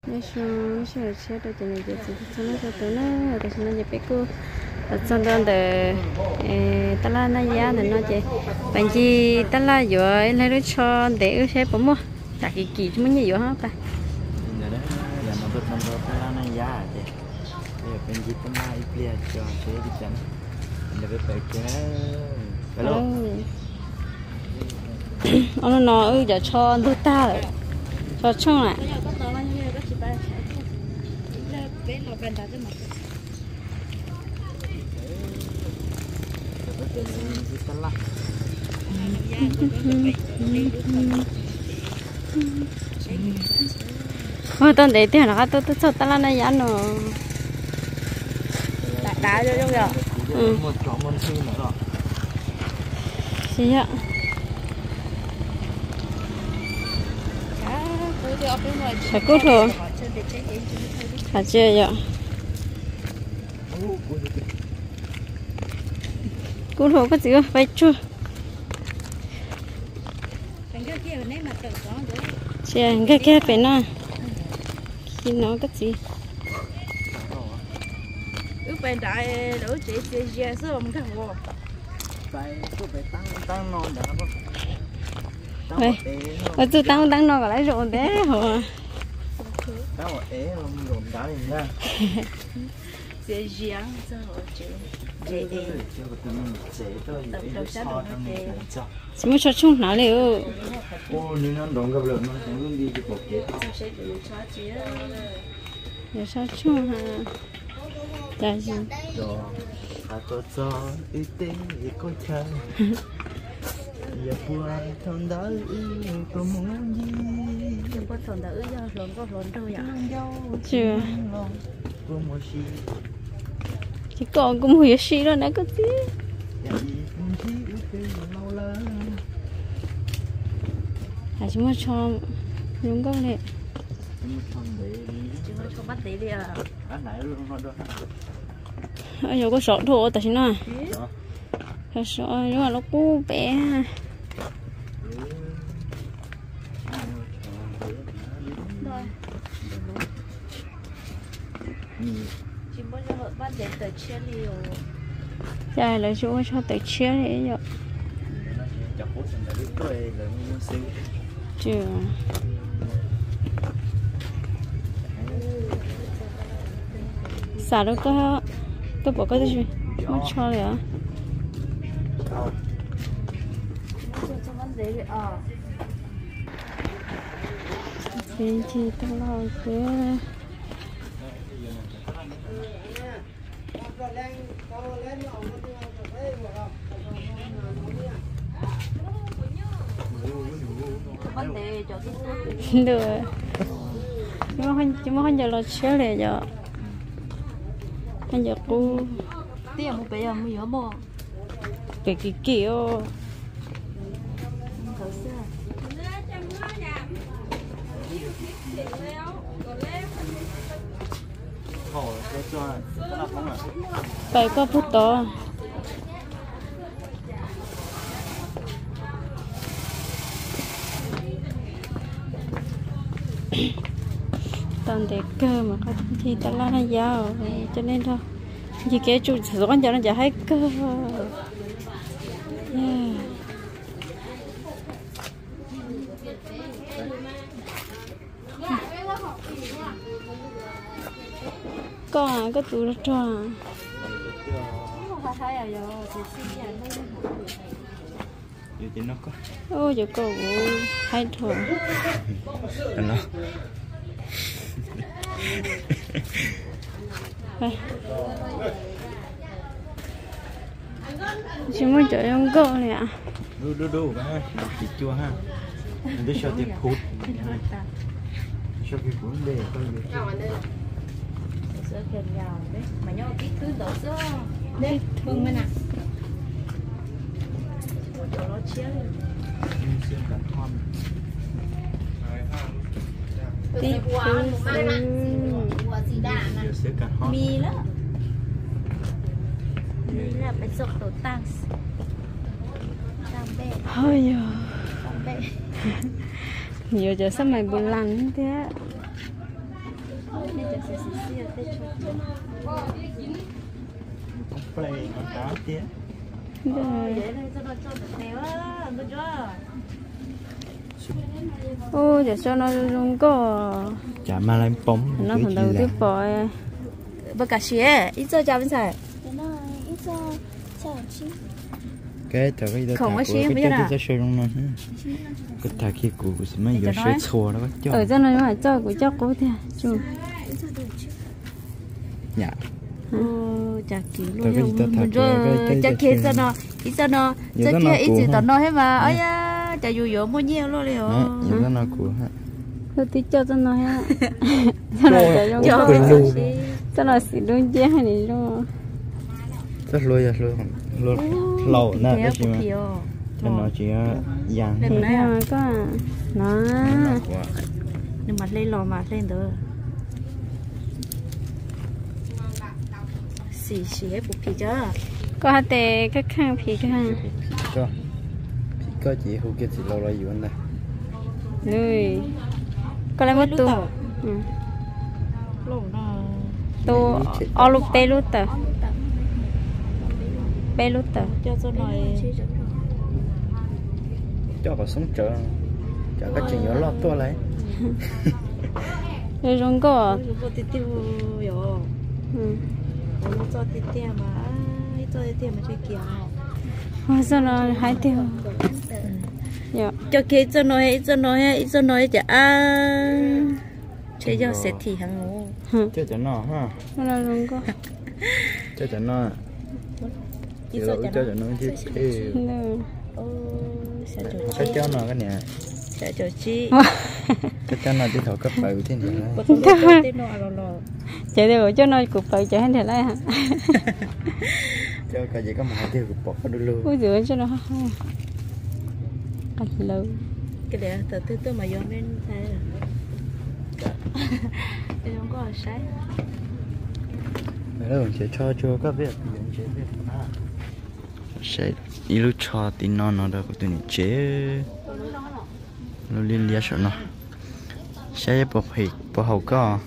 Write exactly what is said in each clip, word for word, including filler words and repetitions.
nên số số xe đó cho nên giờ chỉ số nó cho tụi nó rồi số nó giờ bé cô ở trong đó để ta la na giá nên nó chỉ bạn gì ta la rồi lấy đôi cho để ở xe bấm mua tại kỳ kỳ chúng mình nhiều hả ta giờ đó giờ nó được năm đô ta la na giá chứ giờ bạn gì ta la ít liền cho xe đi chắn giờ bé bé kia hello ông nó nói giờ cho đôi ta rồi cho chung lại ôi tao để tiền nó tôi tôi cho tao là này ăn rồi đá cho chung rồi ừ gì ạ chả cút rồi chả chơi vậy cút rồi có gì không phải chưa chơi cái kia phải nè khi nó cái gì ước bên đại đổ chị chị chị sữa mình thằng vô tại tôi phải tăng tăng non đã không vậy ở tôi tăng tăng non còn lấy rồi thế hả đó là ế luôn rồi đã liền ra chị chị ăn sao chị chị đi chỉ muốn cho chung nó liệu ô nếu nó đón gặp được nó sẽ luôn đi chụp một để sao chung ha là gì rồi à tôi cho ý tính để coi chơi giờ buồn thằng đó có muốn gì đừng có thằng đó do lớn có lớn đâu vậy chưa có một gì chỉ còn cũng hiểu gì đó nè cái gì à chúng ta cho những cái này chúng ta cho bắt tí đi à ở giờ có sọ thô tại sao nó sọ nhưng mà nó cũ bé chỉ muốn cho họ bắt đến tới chia liều dài là chỗ cho tới chia đấy rồi chưa xả đâu có tôi bỏ cái gì không cho rồi à thì chỉ tao lo cái được nhưng mà không nhưng mà không giờ là chơi này giờ không giờ cô tiền một bé mà nhớ mò cái cái kiểu phải có phút to toàn để cơ mà có thì ta la nó giàu cho nên thôi chỉ kéo chú sử con cho nó chả hay cơ yeah. Con à có tủ rất tròn ô giờ cô hay thôi nó chỉ muốn chơi ông cô này ạ đu đu đu ha thịt chua ha mình để cho tiền phút cho cái cuốn để coi được sữa kèm giàu đấy mà nhau ít thứ đổ sữa đấy thương mình à chỗ nó chia sữa cả thon tí sữa cả thon mì đó mì là phải sốt tổ tăng tăng bê thôi giờ tăng bê nhiều giờ sao mày buồn lành thế không play con cá tía ô giờ cho nó dùng có chả mà làm bóng nó phần đầu tiếp bò bơ cà xía ít cho cháu bên phải cái thằng cái đó thằng cái cái cái cái chơi trong nó cái thằng kia cụ gì mà giờ chơi xua đó có ở trên này mà cho của cháu cố thế chú dạ chả kiểu luôn rồi chả kia cho nó ít cho nó chả kia ít gì tao nói hết mà ấy à chả dù dỗ mua nhiều luôn liền nhiều cho nó cụ ha tôi tí cho cho nó ha cho nó cho nó cho nó xịt luôn chứ hay gì luôn rất lôi ra lôi lôi lâu nè cái gì mà cho nó chỉ giang thì nó có nó nhưng mà lên lò mà lên được xì xì hết bụng phì chứ có hạt tê các khang phì các khang cho phì có chỉ hú kia chỉ lâu lâuอยู่này nuôi có lấy mất tu tu ở lúc tê lúc tờ bê lúc tờ cho cho nói cho vào sống chợ chợ cái chuyện nhỏ lót to lấy rồi rong có có tí tiêu rồi nó cho tí tiêu mà ít cho tí tiêu mà chơi kiểu hoa sao nó hai tiêu dạ cho kia cho nó hết cho nó hết cho nó hết chả chơi cho sẽ thì hàng ngủ chơi cho nó ha nó rong có chơi cho nó chơi cho nó chứ cái cho nó cái này chạy cho chi cái cho nó đi thầu cấp bảy thế này chạy đi cho nó cục bảy chạy hết thế này hả cho cái gì có một tiêu cục bột nó luôn ui dừa cho nó ăn lâu cái này từ từ từ mà vô lên thế cái nó có sai đấy là sẽ cho cho các việc sẽ việc sẽ đi lúc cho tin non nó đâu có tụi chế nó liên liên sợ nó sẽ bọc hịch bọc hậu có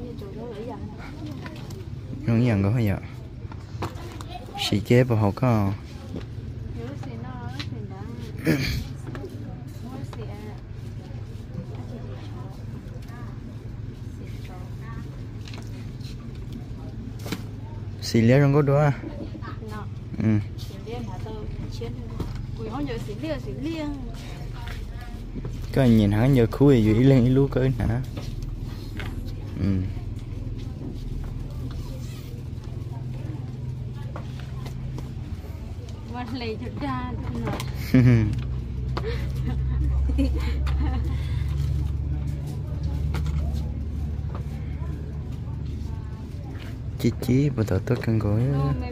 nó như vậy có hay vậy xì chế bọc hậu có xì lé trong có đó ừ cái nhìn hắn giờ khui gì lên lú cái hả ừ lấy cho cha chí chí bắt đầu tôi cần gói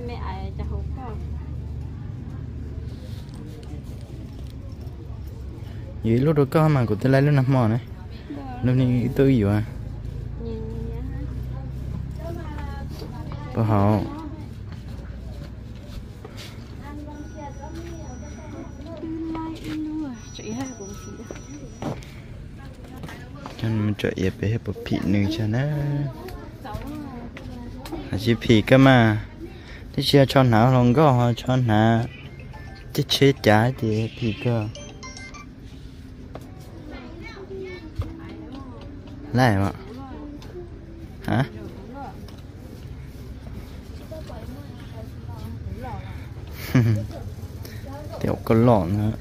vậy lúc đó có mà của tôi lấy lúc năm mò này lúc này tôi gì à bảo họ cho mình chạy về bé bậc phì nữa cho nó chỉ phì cơ mà thế chưa cho nào lòng có cho nào chết chết trái thì phì cơ lại mà hả tiểu con lợn nữa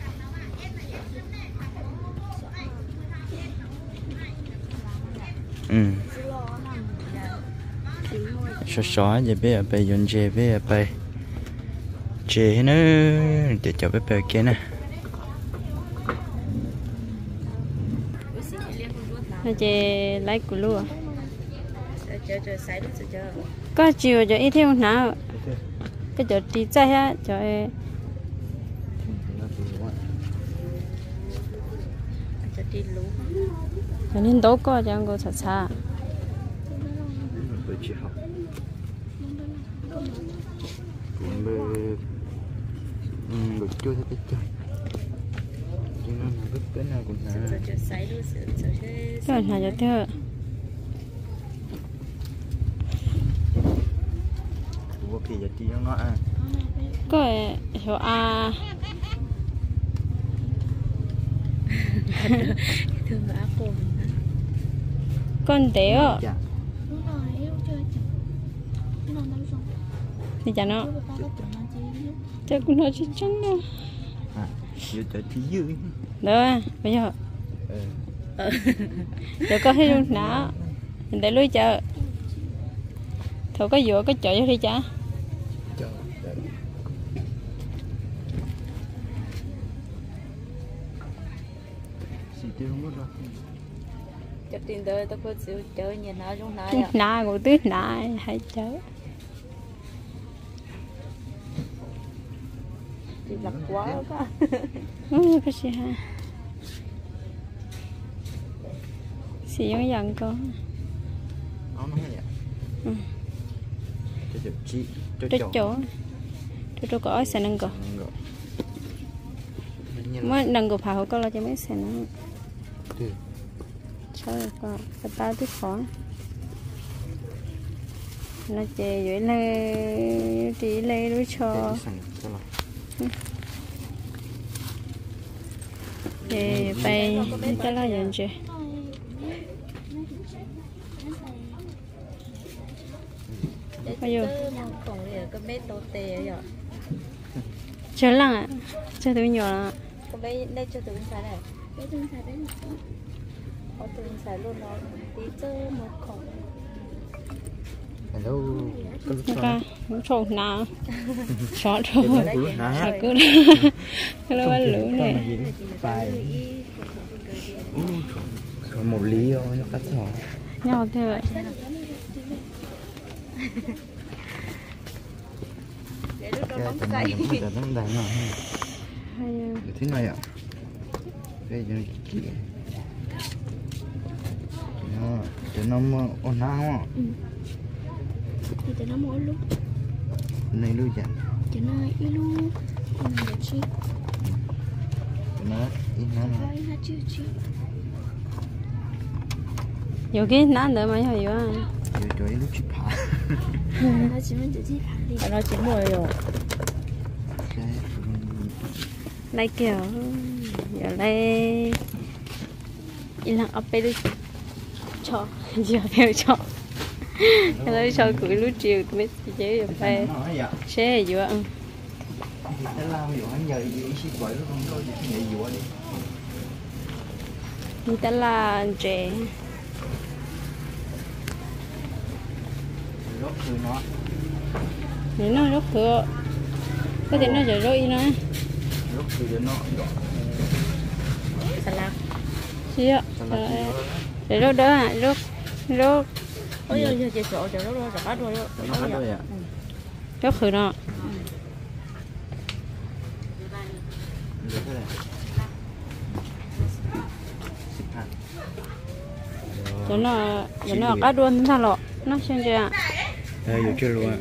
ừ số số giờ bây giờ bây giờ giờ bây giờ bây giờ nữa để cho bây giờ kia nè chị lấy của lúa có chiều cho ít thêm nào cái chỗ đi chạy á cho cho nên đâu có cho cô thật xa chưa thấy chơi cái nào cũng là cái nào cho thưa thì giờ đi nó à có chỗ a thường là áp con téo dạ thì chả nó chắc cũng nói chuyện trắng đâu à giờ chơi thì dữ đó bây giờ giờ có thấy luôn nã để lưới chợ thôi có vừa có chợ cho đi chả chụp tiền đời tôi có chịu chơi nhà nào trong này à nã ngủ tứ nã hay chợ thì lặt quá quá ừ cái gì ha xì giống dần con nó nói vậy ừ cho chụp chi cho chỗ chỗ chỗ có sẽ nâng cờ mới nâng cờ phao có là cho mấy sẽ nâng sao có cái tao tiếp khó nó chè vậy lê chỉ lê đối cho thì bay cái là gì chứ bây giờ còn cái bé tô tè rồi chơi lăng à chơi tụi nhỏ cái bé đây cho tụi xài này bé tụi xài đấy có tụi xài luôn nó tí chơi một khẩu hello cái nó trộn nào chó trộn hả cứ cái đó lũ này phải một lý thôi nó cắt sò nhau thế vậy để lúc đó cái bóng tầm cây này cũng là đang đánh rồi hay thế này ạ đây cho chị nó cho nó ổn nào thì cho nó mỗi lúc này luôn chả cho nó ít lúc còn là chi cho nó ít nó coi ha chi chi 여기 난데 많이 해요. rồi cho ít lúc chụp phá nó chỉ muốn tự chi phản đi nó chỉ mồi rồi Lại kiểu giờ đây ilang apa itu cho giờ theo cho cái đó cho cưỡi lúc chiều tôi biết chế giờ phải chế gì vậy nó làm gì anh giờ gì xí quậy nó không có gì vậy gì đi người ta là trẻ rốt từ nó nếu nó rốt thừa có thể nó giờ rốt nữa rốt từ nó salad gì ạ để rốt đó à rốt rốt ôi giờ giờ chỗ chỗ rốt rồi rốt rồi nó hết rồi ạ rốt thừa nó cho nó cho nó cá đuôn thằng lọ nó xem chưa đây giờ chưa luôn ạ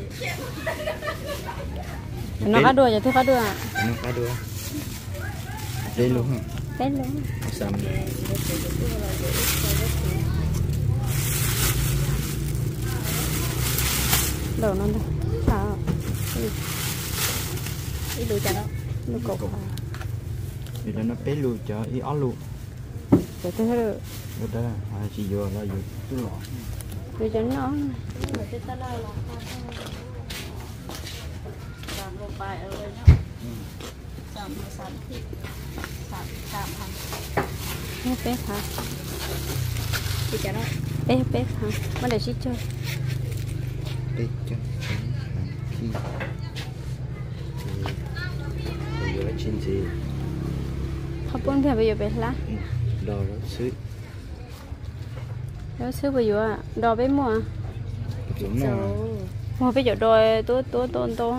nó cá đuôi giờ tôi cá đuôi à nó cá đuôi đây luôn hả đấy luôn sầm đầu nó đâu sao đi đuổi cho nó nó cột vì nó bé luôn cho ý ó luôn để tôi thấy được rồi đó hai chị vừa là vừa tôi lọ để cho nó làm một bài ở đây nhá làm một sản thịt sản tạm hành nó bé hả đi cho nó bé bé hả bắt đầu xích chơi đây cho khi bây giờ là chín gì không muốn phải bây giờ bé lá đồ đó xứ đó xứ bây giờ à đò bé mua đúng rồi mua bây giờ đòi tôi tôi tôi tôi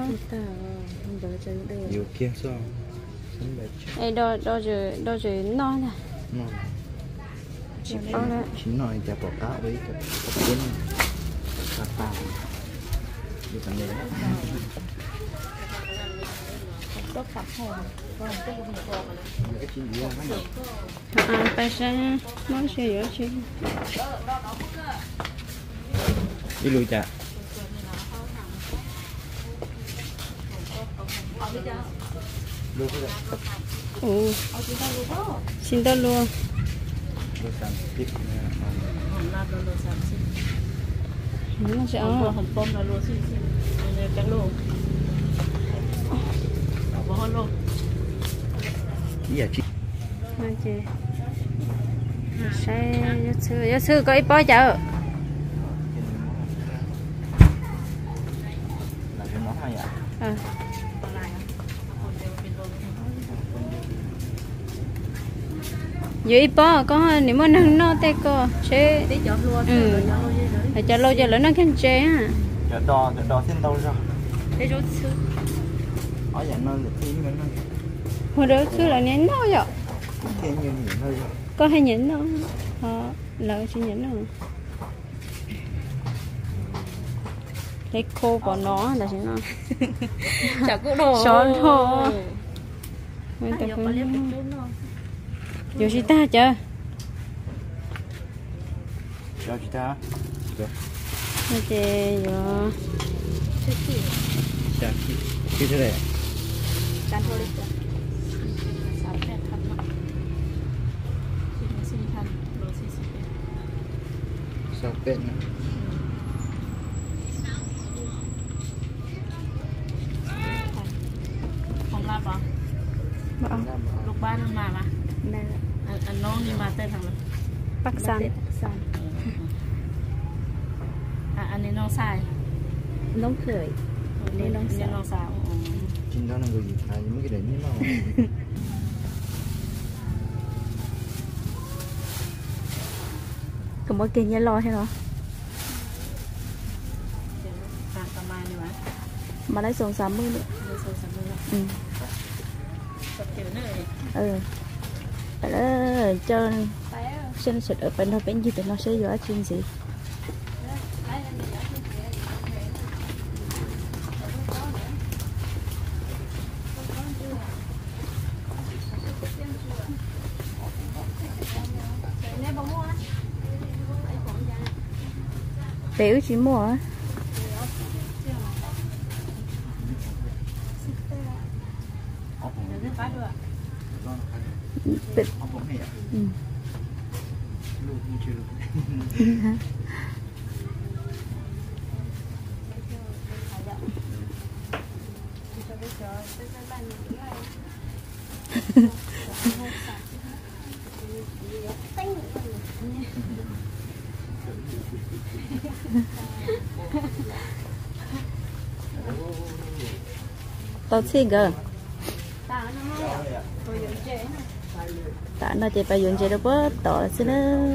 nhiều kia sao ai đò đò rồi đò rồi no nè nó chỉ chỉ nói cho bỏ cá với cho có cuốn cá tàu như thế này có phạt hồn còn cái bụng bò cái chuyện gì không à phải sao nó sẽ dễ chứ đi lùi chả Lúa cái gì? Ồ. Xin tao luôn. Lúa sắn tiếp. Nó sẽ hồng bông là lúa xin xin này cái lúa bỏ hơn luôn Gì à chị? Nói chị sẽ giáo sư giáo sư có ít bó chợ Là cái món hay à? ờ dưới bó có nếu mà nâng nó tay co chế ừ phải cho lâu cho lớn nó khen chế à Chợ đò chợ đò thiên đâu ra? để rút sư Ở dạng nó là thiên nữa nó. hồi đó sư là nhánh nó vậy Thiên như vậy thôi. có hay nhánh nó họ là chỉ nhánh nó lấy khô của nó là chỉ nó chả cũng đồ xón thôi mình tập vô chị ta chưa Chào chị ta. nó chơi vô Chào chị. Cái thế này. Can thôi đi. Sáu phép thắt mặt. Xin xin thắt, rồi xin xin. Sao tên nữa? Không làm bỏ. bỏ Lúc ba năm mà mà. đây là Anh anh nói đi mà tên thằng này. bắc san À anh ấy non sai. nóng khởi Nên non sai. Non sai. Chính đó là người gì phải những cái đấy như nào? có mỗi kia lo hay nó À tầm mai đi mà. mà lấy xuống sáu mươi nữa Lấy số sáu mươi. ừ Sắp kiểu này. ừ phải đó cho xin sụt ở bên thôi bên gì thì nó sẽ giỏi chuyện gì biểu chỉ mua á Bịch. Ừ. Tao xin cơ tại nó chỉ phải dùng chế đâu bớt tỏ xin nữa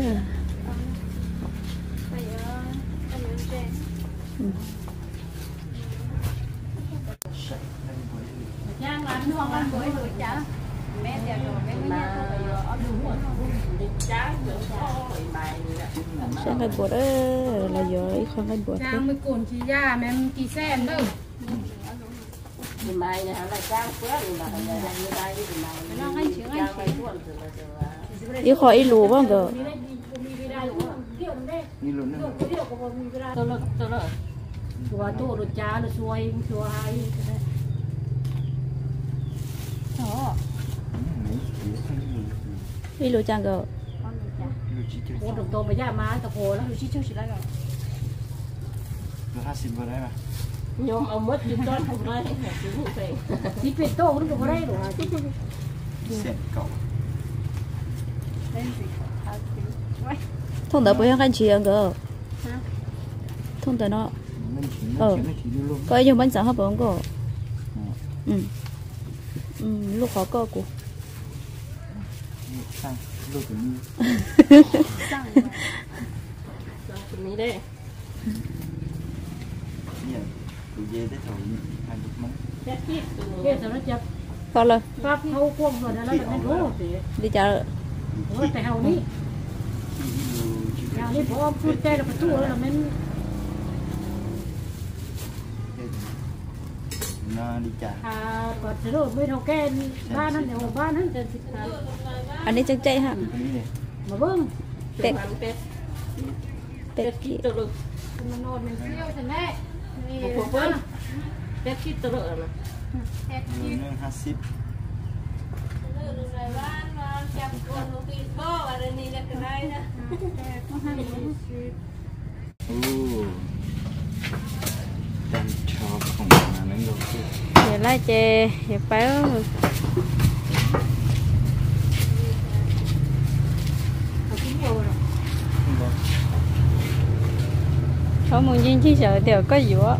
sáng ngày bột đó là giờ không ngày bột trang mới cồn chỉ ra men kỳ sen đâu Thì mày này là trang phước thì mà là như đây thì mày nó ngay chữ ngay chữ yêu khỏi lù bao giờ tôi là tôi là chùa tu được cha được xuôi chùa hai đó đi lù chàng gờ cô được tôi bây giờ mà tập hồ nó chỉ chơi chỉ lại rồi Được hai xin vào đây mà. nhưng ông mất chúng tôi không đây chỉ phải tô nó có đây rồi Xẹt cậu. thông tới với anh chị ăn gờ thông tới nó ờ có dùng bánh sáng hấp bóng cổ ừ ừ lúc khó cơ của Sang lúc như này đây Dạ, tụi dê tới thầu hai lúc mấy. kia sao nó chập con lên pháp hậu quân rồi đó là cái rú đi chợ ủa tại hậu ní hậu ní bỏ ông phun tê là phải thua là mình Nó đi chả. à còn cái rồi bên hậu kê ba năm đều ba năm trên thịt anh đi chân chạy hả Cái này này. mà vâng tết tết tết kít tự lực nó nôn mình siêu thế này một vâng tết kít tự lực หนึ่งห้าสิบโอ้ดันชอบของมันนั่นก็คือเดี๋ยวไล่เจเดี๋ยวไปเออเขามึงยิงที่เฉยเดี๋ยวก็อยู่อ่ะ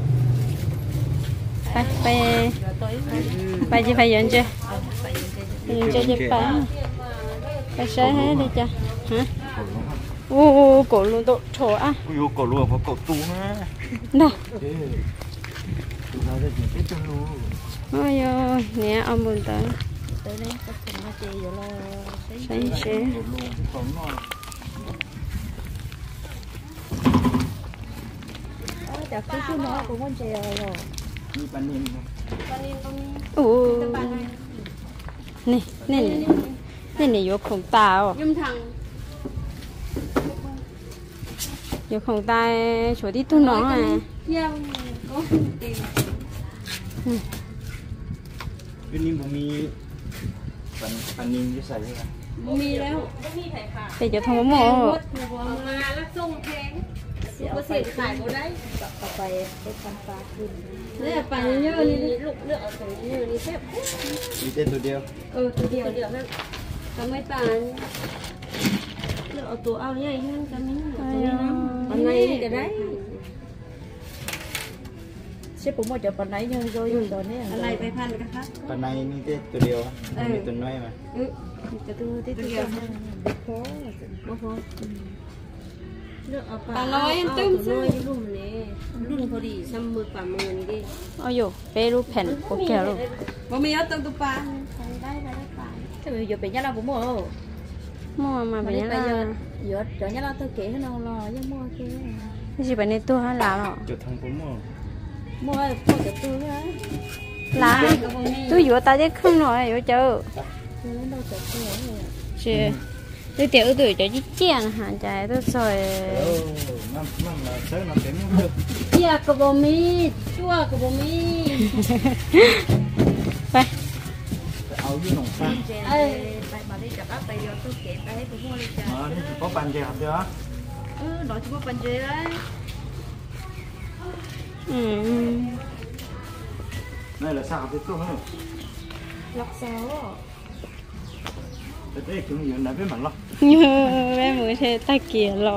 ไปไปไปจะไปยืนเจยืนเจจะไปไปใช้ให้เลยจ้ะฮะโอ้cổ luôn độ chỗ à ui cổ luôn có cổ tú nữa nè tú nào đây chỉ biết chân luôn ôi ơi nè ông buồn tới tới đây tất cả nó chơi rồi lo sáng chế cổ luôn còn ngon chả cứ cứ nó cũng con chơi rồi đi pan nin ồ nè nè nè nè vô khổng tàu nhâm thằng vô khổng tay chỗ đi tu nó à gieo có tiền bên nin cũng mi pan pan nin nhưใส่ใช่ไหมมีแล้วมีไข่ขา để cho thằng mỏ มาแล้วส่งแพงก็เสียขายก็ได้ต่อไปไปทำปลาขึ้นเนี่ยไปเยอะนี่ลูกเลือกเอาตัวนี้นี่แซ่บมีเต้นตัวเดียวเออตัวเดียวเดียวนั่นทำไม่ตายเลือกเอาตัวเอาใหญ่นั่นกันนี่ตัวนี้นะอันไหนก็ได้ xếp cũng một chợ phần đấy nhưng rồi rồi đó nè อะไรไปพันกันครับปันในมีเต้นตัวเดียวมีตัวน้อยมาเออจะตัวที่ตัวเดียวบ่พอเลือกเอาปลาน้อยตึ้มน้อยรุ่นนี้รุ่นพอดีซ้ำมือปลามือนี่ดิ ôi dồi bé lúc phèn có kẹo luôn บ่มีเอาตัวตัวปลา thế bây giờ bị nhá là cũng mua mua mà mà bé đi bây giờ là giờ cho nhá là tôi kể nó lo nhưng mua kia cái gì bé này tôi hay là nó จุดทางผมมั้ง mua mua cho tôi á là tôi vừa ta chứ không nói vừa chờ tôi lấy đâu cho tôi này chứ tôi tiểu tôi cho chiếc chén hả trái tôi soi โอ้น้ำน้ำละเส้นน้ำเต็มเลยเจียก็บ่มีชั่วก็บ่มีไปเอาอยู่หนองฟ้าเอ้ยไปมาđi chặt áp tay vô tôi kể tay tôi mua đi chặt อ๋อนี่คือเขาปั่นเจียวเดียว ừ nói chung là phần gì đấy อืมนี่แหละสาวที่ตัวนู้น lọc sáu แต่เด็กถึงอยู่ไหนไม่เหมือนหรอก như bé mới thế ta kia lo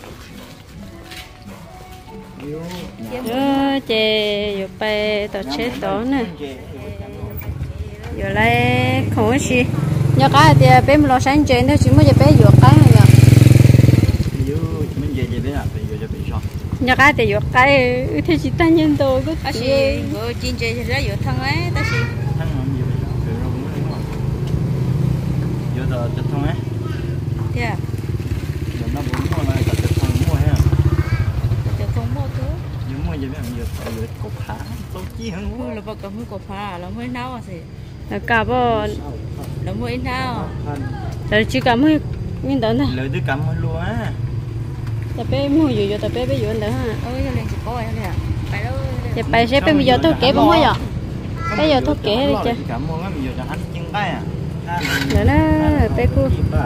อยู่เออเจอยู่ไปต่อเช็ดต่อเนี่ยอยู่ไรของสิยาcái thì bé mình lo sáng trên thôi chỉ mới béอยู่cái nhở อยู่มันเย็นๆเลยอ่ะไปอยู่จะไปชอบ nhà cái thìอยู่cái thế chỉ tan nhân đồ có bác sĩ vừa chín chơi thì ra vừa thân ấy bác sĩ ท่านมันอยู่ไปเราไม่รู้ว่าอยู่ต่อจะทำไง dạ เดี๋ยวน้ำบุญมั่วอะไรก็จะทำมั่วฮะ cho không mua thứ อยู่มั่วจะไม่อยู่อยู่กบขาโต๊ะจี้หัง mua là bao cầm mua cột pha là mới nấu à gì là cả bọn là mua ít nào ท่าน là chỉ cảm ơn mình đến này เลยด้วยกรรมมันรัว tập bé mua nhiều rồi tập bé bé nhiều nữa ha ôi giờ lên chỉ có vậy nè phải đâu tập bé sẽ bây giờ tôi kể bao nhiêu bây giờ tôi kể đi chứ กรรมมันมีอยู่จะหันจริงได้อ่ะ nữa nó bé cô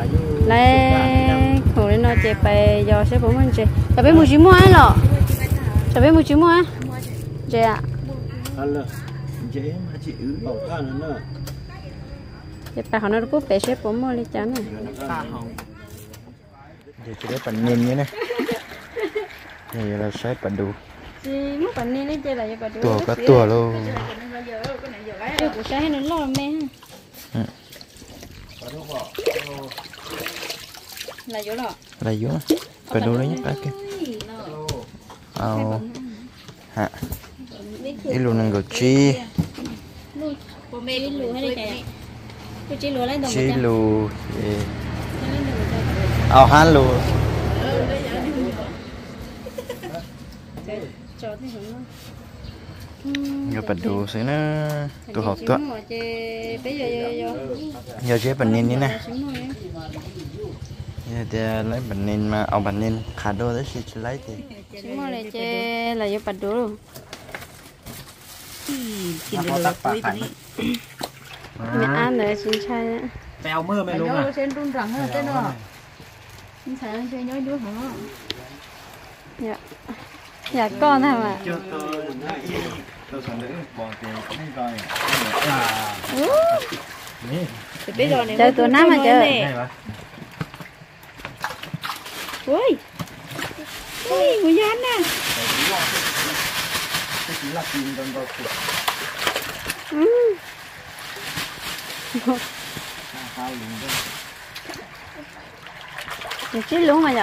lấy khổ lên nó chạyไปgiờ sẽ bố mình chạy tập bé mua chỉ mua ai lọ tập bé mua chỉ mua ai chạy ạ อันละเจ๊มาจีอือบอกกันนะ chạyไปเขาnó cũng bé sẽ bố mua đi chán này เดี๋ยวจะได้ปั่นเงินนี้นะเดี๋ยวเราใช้ปั่นดู chị muốnปั่นนี่lên chạy lạiปั่นตัวก็ตัวโล chưa cũng sẽ nó lo mẹ ha là chỗ đó อะไรอยู่นะปั่นดูเลยเนี่ยไปกันเอาฮะอีลูนึงก็จี bố mẹ đi lùa hay đi chạy cô chị lùa lấy đồng จีลูเอาฮันลู cho thấy hưởng không เดี๋ยวปั่นดูสินะตัวหอกตัว bây giờ giờ giờ เดี๋ยวเจ๊ปั่นเงินนี้นะ xuống rồi เดี๋ยวจะไล่ปั่นเงินมาเอาปั่นเงินขาดโดได้สิจะไล่ที xuống rồi này chơi là vô bạch đủ luôn กินเลยปุ้ยตัวนี้ไม่อ่านเลยชินชัยนะไปเอามือไม่ลง nhớ อ่ะ trên run rẳng hơn tên nữa nhưng phải ăn chơi nhớ đứa hả อยากอยากก้อนทำอ่ะ chưa tôi tôi còn đỡ bỏ tiền không coi nè thì bây giờ này chơi tụi nó mà chơi này mà ui ui người dân nè cái chỉ là tiền đồng bạc hai luôn đó được chứ luôn mà vậy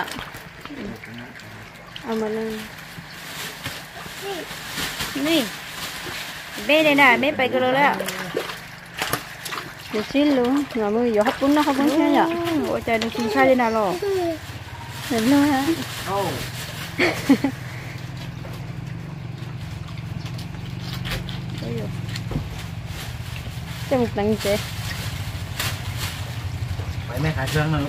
à mà lên nè bé đây nè bé bay cái đó đấy được chứ luôn rồi mới vô hấp bún nó hấp bún thế vậy ôi trời nó chín sai đây nào rồi đến luôn hả cho một lần chị mấy mấy khai trương nữa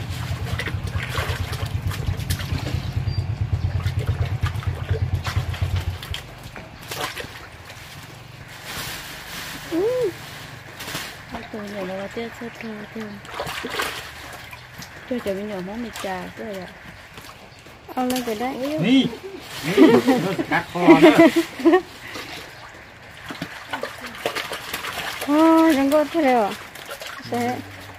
tôi nhỏ nó tiếc chết thôi thôi cho cho mình nhỏ món mì trà cái rồi ông lên cái đấy đi cắt kho nữa ôi đừng có thế đâu sẽ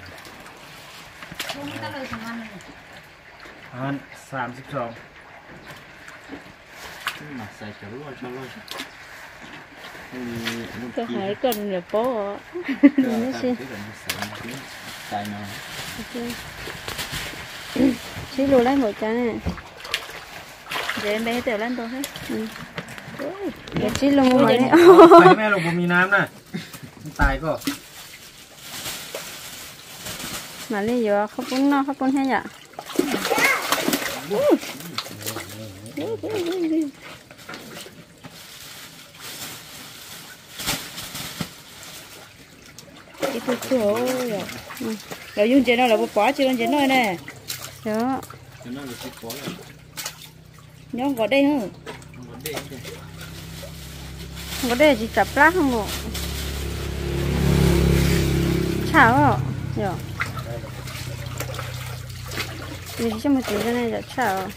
anh sám sắp xong mà xài cho luôn cho luôn tôi thấy cần là bố nó xin xí lùi lấy một trái này để em bé tiểu lên tôi hết để xí lùi một đấy phải mẹ lụcมีน้ำน่ะตายก็ mà lấy vô không bún nó không bún thế nhở cái cô chú rồi rồi dùng chế nó là bộ bỏ chứ con chế nó nè đó nhóm có đây hả không có để gì chập lát không bộ chảo à rồi mình chỉ cho một tí cái này là chảo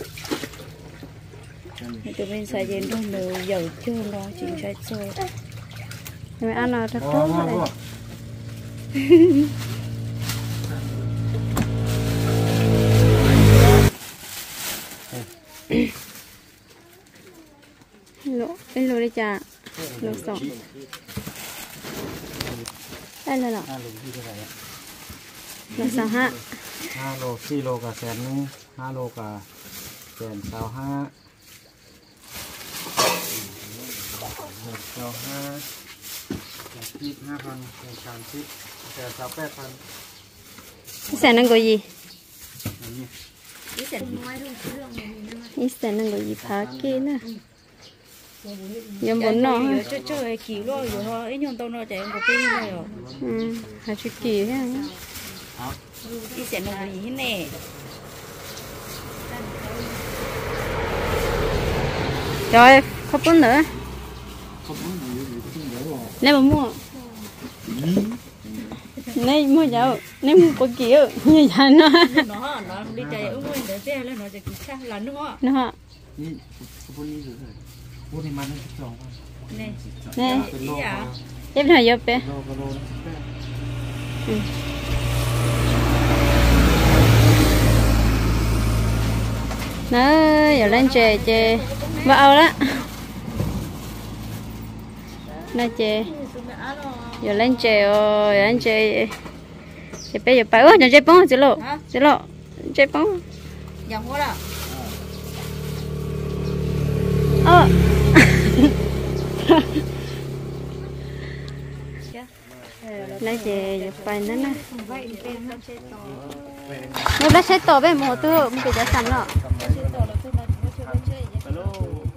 tụi mình xài dền thôi nếu dầu trơn đó chỉ xài chơi mình ăn nó thật tốt vậy lỗ bên lỗ đi chả lỗ sòng đây là lỗ lỗ sòng ha ห้าโลสี่โลกับแสนนึงห้าโลกับแสนเก้าห้าเก้าห้ายี่สิบห้าพันแสนสามสิบแสนสามแปดพัน sẽ năng gọi gì ý sẽ ý sẽ năng gọi gì phá kia nè nhầm bốn nọ chơi chơi kỳ luôn rồi thôi ấy nhon tao nó chạy một cái này rồi ừ hai chục kỳ thế nhá ý sẽ nó gì thế nè rồi không bún nữa lấy mà mua lấy mua dạo lấy mua có kiểu như vậy nó nó nó đi chạy ứng nguyên để xe lên nó sẽ cứ xa là nữa nó hả นี่พวกนี้คือพวกนี้มันสิบสอง nè nè ý à em thầy giúp bé โลกโล nó giờ lên chè chè vào đó nó chè giờ lên chè rồi lên chè chè bé giờ bé ơi giờ chè bông chè lộ chè lộ chè bông dòng quá đó ơ lấy chè giờ phải nữa nè nó đã chết tổ bên một tư một cái giá sắm rồi Hello.